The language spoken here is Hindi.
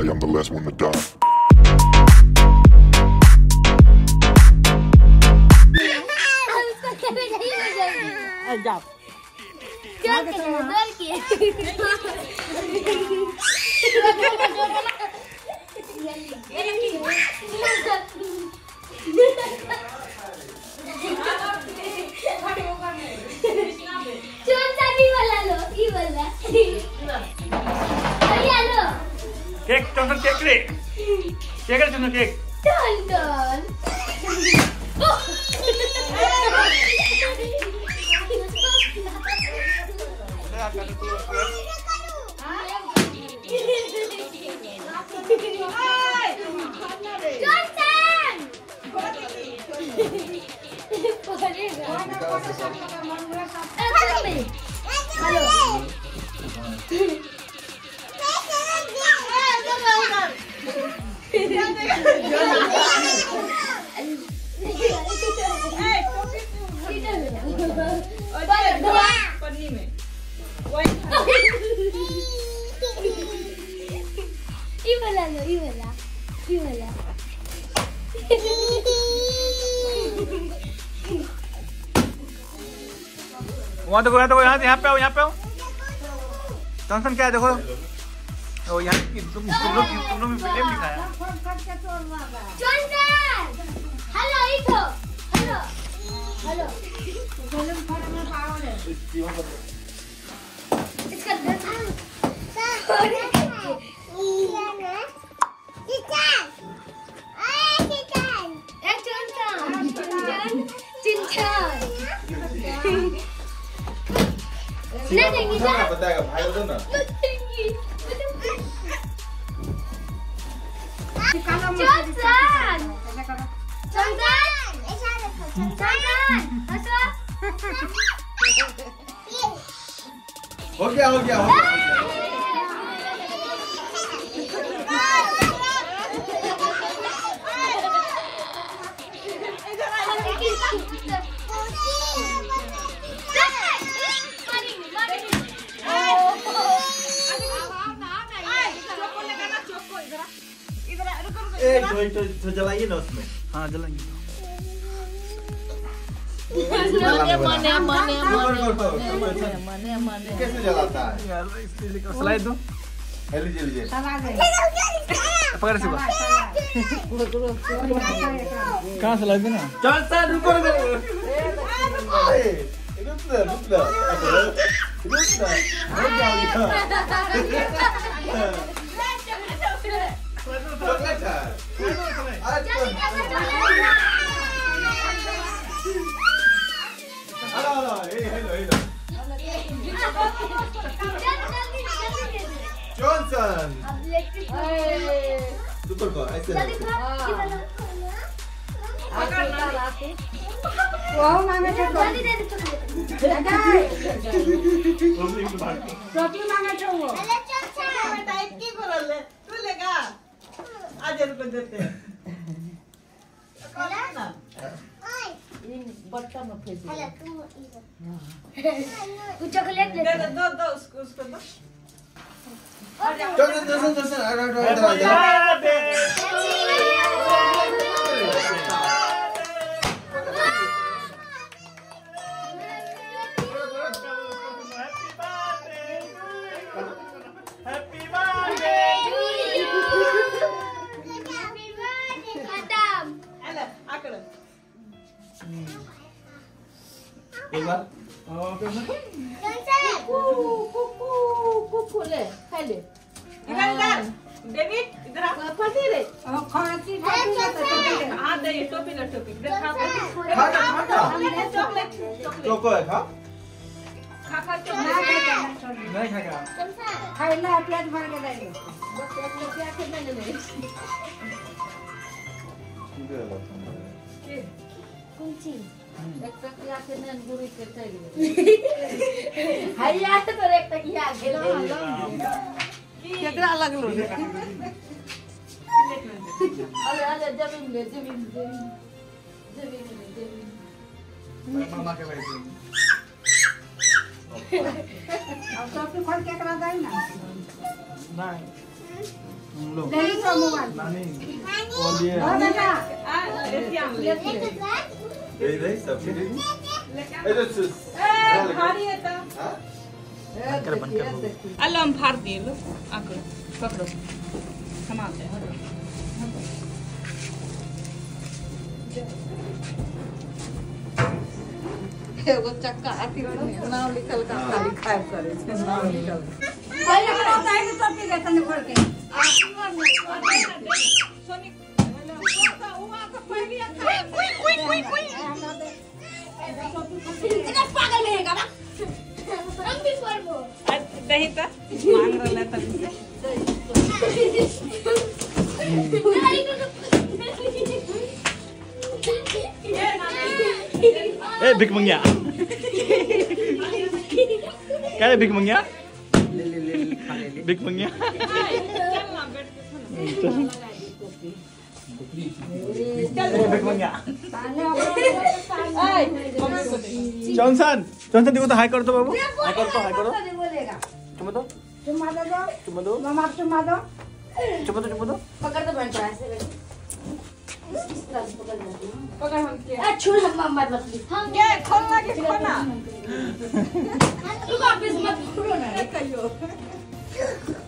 die, I'm the last one to die. केक टन केक रे केक रे टन केक टन टन वहाँ देखो यहाँ पे आओ जॉनसन क्या है देखो ओ यहाँ तुम लोग में फिल्म दिखाया जॉनसन हेलो इधर हेलो इसका नहीं बताएगा भाई दो ना हो गया तो जलाइए ना उसमें। हाँ जलाएंगे मने कैसे जलाता है यार स्लाइड दो लीजिए पकड़ से कहाँ स्लाइड देना चल सर रुको जॉनसन को ऐसे बट्टा में फेंक कुछ चॉकलेट ले दो उसको दो एक बार ले खाई ले इधर डेविड इधर आ फटी रे खांसी हां दे टोपी ले टोपी खा चॉकलेट चोको है खा नहीं खाएगा खाई ला पेट भर के दे बस एक रुपया के ले ले कौन चीज एक टकिया के नन गुरी के चली हैया तो एक टकिया गेलो केकरा लगलो अरे जमीन ले मामा के भाई अब सब खोल केकरा दाई ना नहीं लो ले ली तो मोबाइल नानी कौन दिए हां बेटा एटीएम ले दे सब्जी दे ए तो भारी है तो हां बंद कर अल्लाह हम फाड़ दिए लो आकर पकड़ो समाते हैं एगो चक्का आती नाम लिखल का खाली खाए करे नाम लिखल पहले का होता है कि सब के तने पड़ के सोनी उमा का पहली कोई इतना पागल नहीं है का हम भी करबो दही तो मांग रहा था भिख मंगिया क्या है भिख मंगिया भिख मंगिया भिख मंगिया जॉनसन जॉनसन देखो तो हाई कर दो बाबू हाई कर दो चुम्मा दो चुम्मा दो चुम्मा दो मामा चुम्मा दो चुम्मा दो पकड़ दो बनता ऐसे पकड़ हम के छू हम मत हम क्या खोलना के खोलना तू वापस मत खोलो ना कहियो